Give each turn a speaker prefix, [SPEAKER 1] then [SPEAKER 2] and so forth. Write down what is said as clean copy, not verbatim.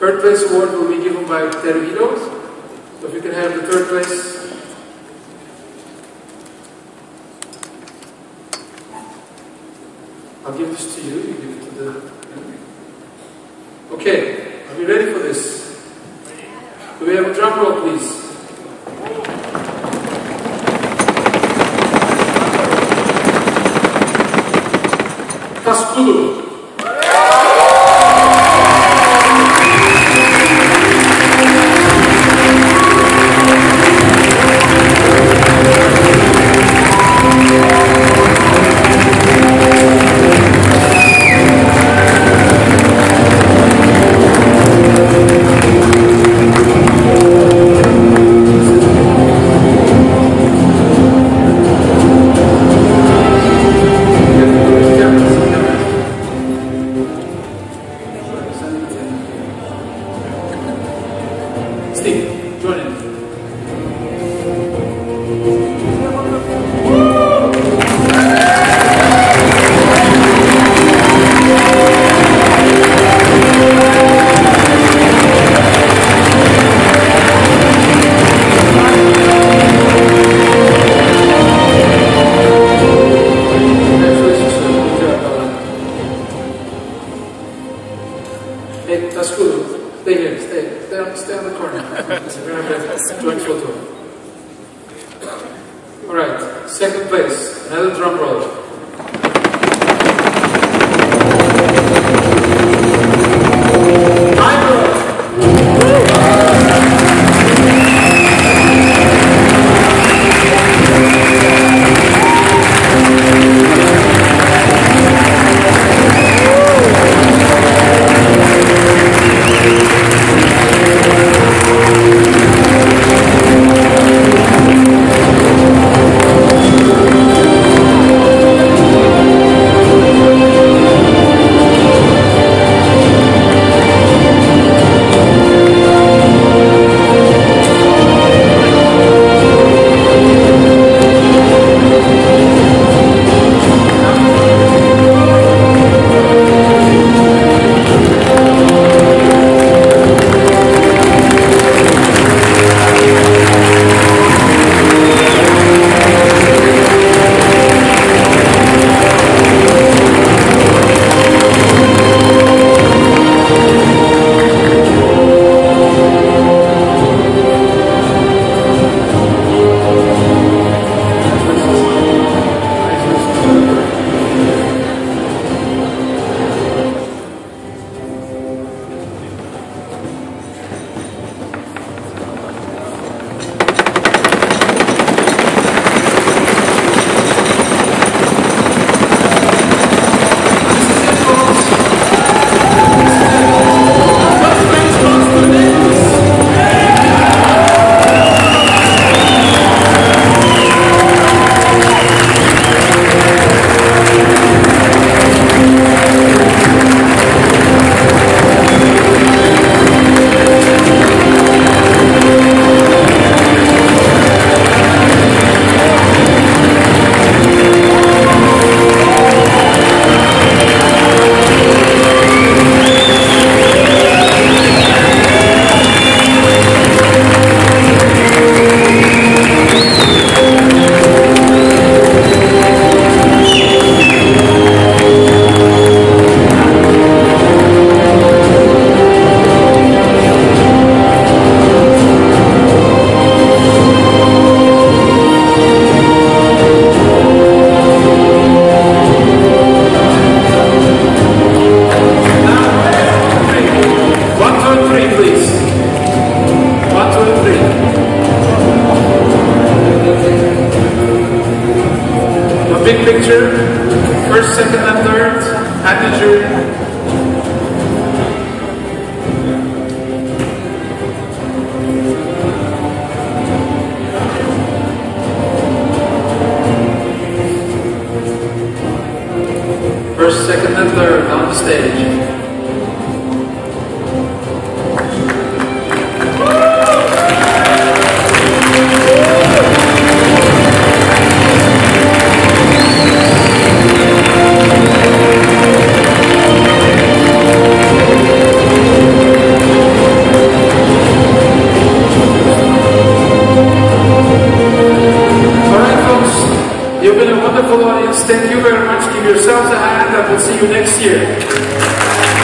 [SPEAKER 1] Third place award will be given by Teruhiro. So if you can have the third place. I'll give this to you. You give it to the. Okay, are we ready for this? Do we have a drum roll, please? Cascudo. Stay on the corner. We're going to have a joint photo. Alright, second place. Another drum roll. yourselves a hand and we'll see you next year.